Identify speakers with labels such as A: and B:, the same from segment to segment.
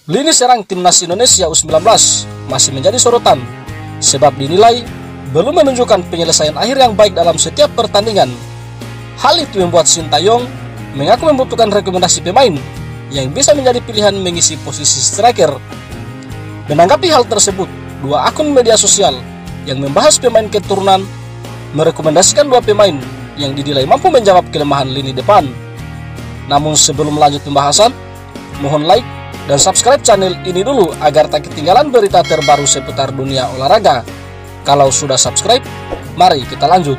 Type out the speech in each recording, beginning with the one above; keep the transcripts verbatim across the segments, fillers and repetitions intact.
A: Lini serang timnas Indonesia U sembilan belas masih menjadi sorotan sebab dinilai belum menunjukkan penyelesaian akhir yang baik dalam setiap pertandingan. Hal itu membuat Sintayong mengaku membutuhkan rekomendasi pemain yang bisa menjadi pilihan mengisi posisi striker. Menanggapi hal tersebut, dua akun media sosial yang membahas pemain keturunan merekomendasikan dua pemain yang dinilai mampu menjawab kelemahan lini depan. Namun sebelum lanjut pembahasan, mohon like dan subscribe channel ini dulu agar tak ketinggalan berita terbaru seputar dunia olahraga. Kalau sudah subscribe, mari kita lanjut.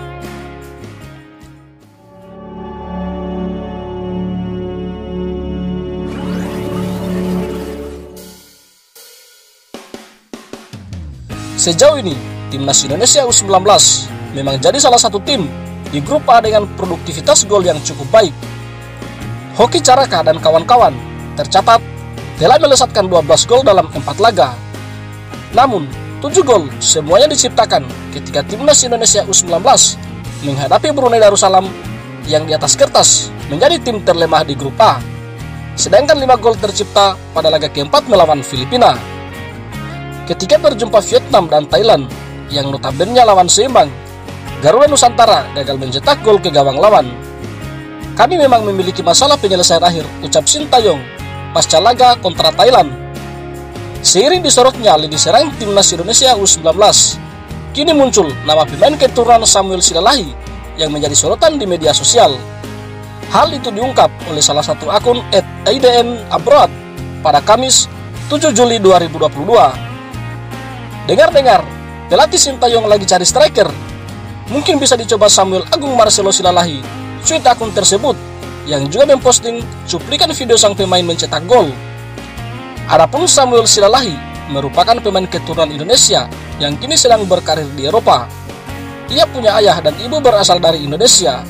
A: Sejauh ini, timnas Indonesia U sembilan belas memang jadi salah satu tim di grup A dengan produktivitas gol yang cukup baik. Hoki Caraka dan kawan-kawan tercatat telah melesatkan dua belas gol dalam empat laga. Namun, tujuh gol semuanya diciptakan ketika timnas Indonesia U sembilan belas menghadapi Brunei Darussalam yang di atas kertas menjadi tim terlemah di grup A. Sedangkan lima gol tercipta pada laga keempat melawan Filipina. Ketika berjumpa Vietnam dan Thailand yang notabene lawan seimbang, Garuda Nusantara gagal mencetak gol ke gawang lawan. Kami memang memiliki masalah penyelesaian akhir, ucap Sintayong pasca laga kontra Thailand. Seiring disorotnya lini serang timnas Indonesia U sembilan belas, kini muncul nama pemain keturunan Samuel Silalahi yang menjadi sorotan di media sosial. Hal itu diungkap oleh salah satu akun et i d n abroad pada Kamis tujuh Juli dua ribu dua puluh dua. Dengar-dengar, pelatih Sintayong lagi cari striker. Mungkin bisa dicoba Samuel Agung Marcelo Silalahi, tweet akun tersebut yang juga memposting cuplikan video sang pemain mencetak gol. Adapun Samuel Silalahi merupakan pemain keturunan Indonesia yang kini sedang berkarir di Eropa. Ia punya ayah dan ibu berasal dari Indonesia.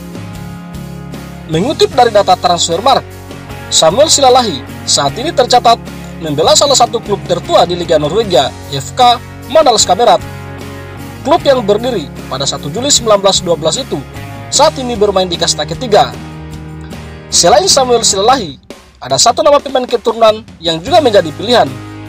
A: Mengutip dari data Transfermarkt, Samuel Silalahi saat ini tercatat membela salah satu klub tertua di Liga Norwegia, F K Mandalska Berat. Klub yang berdiri pada satu Juli seribu sembilan ratus dua belas itu saat ini bermain di kasta ketiga. Selain Samuel Silalahi, ada satu nama pemain keturunan yang juga menjadi pilihan.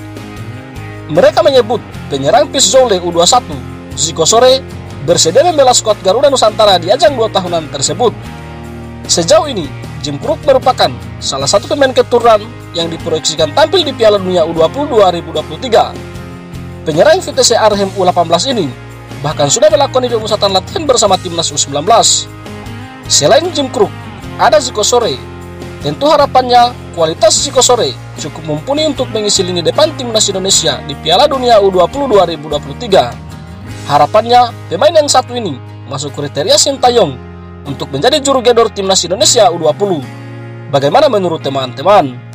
A: Mereka menyebut penyerang P I S Zwolle U dua puluh satu, Zico Sore, bersedia membela skuad Garuda Nusantara di ajang dua tahunan tersebut. Sejauh ini, Jim Kruk merupakan salah satu pemain keturunan yang diproyeksikan tampil di Piala Dunia U dua puluh dua ribu dua puluh tiga. Penyerang V T C Arnhem U delapan belas ini bahkan sudah melakoni pemusatan latihan bersama timnas U sembilan belas. Selain Jim Kruk, ada Zico Sore. Tentu harapannya kualitas Zico Sore cukup mumpuni untuk mengisi lini depan timnas Indonesia di Piala Dunia U dua puluh dua ribu dua puluh tiga. Harapannya pemain yang satu ini masuk kriteria Sintayong untuk menjadi juru gedor timnas Indonesia U dua puluh. Bagaimana menurut teman-teman?